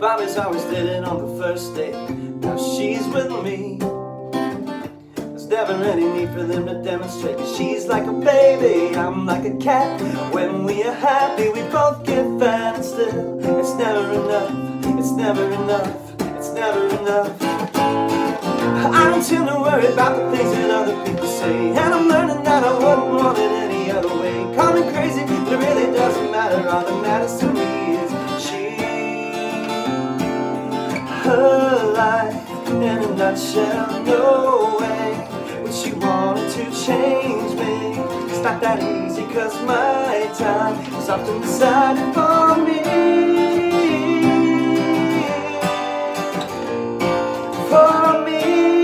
Bobby's always did it on the first date. Now she's with me. There's never any need for them to demonstrate. She's like a baby, I'm like a cat. When we are happy, we both get fat. And still, it's never enough. It's never enough. It's never enough. I don't tend to worry about the things that other people say, and I'm learning that I wouldn't want it any other way. Call me crazy, but it really doesn't matter. All that matters to me is she. Her life in a nutshell, no way would she wanted to change me. It's not that easy, cause my time is often decided for me. For me.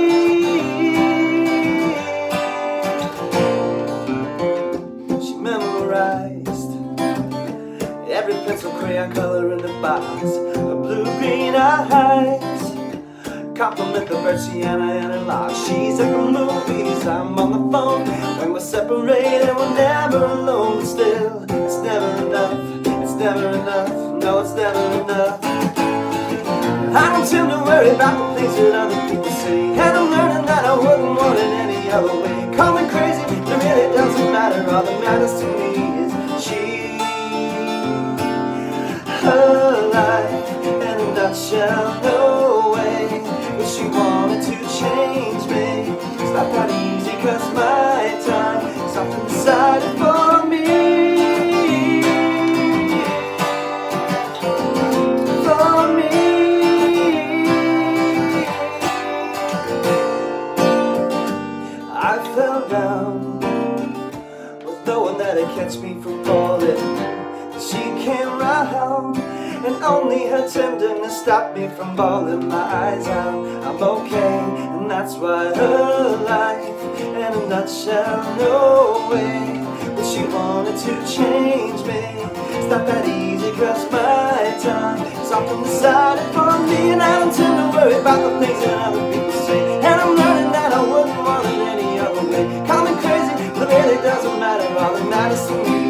She memorized every pencil, crayon color in the box. Her blue-green eyes compliment the Bertiana and her locks. She's at the movies, I'm on the phone. When we're separated, we're never alone. But still, it's never enough. It's never enough. No, it's never enough. I don't tend to worry about the things that other people say, and I'm learning that I wouldn't want it any other way. Call me crazy, but it really doesn't matter. All that matters to me is she. Her life in a nutshell, no way but she wanted to change me. It's not that easy, cause my time is often decided for me. For me. I fell down with no one that'd catch me from falling. She came round, and only her tenderness stopped me from bawling my eyes out. I'm okay, and that's why her life in a nutshell, no way but she wanted to change me. It's not that easy, cause my time is often decided for me. And I don't tend to worry about the things that other people say, and I'm learning that I wouldn't want it any other way. Call me crazy, but it really doesn't matter. All that matters to me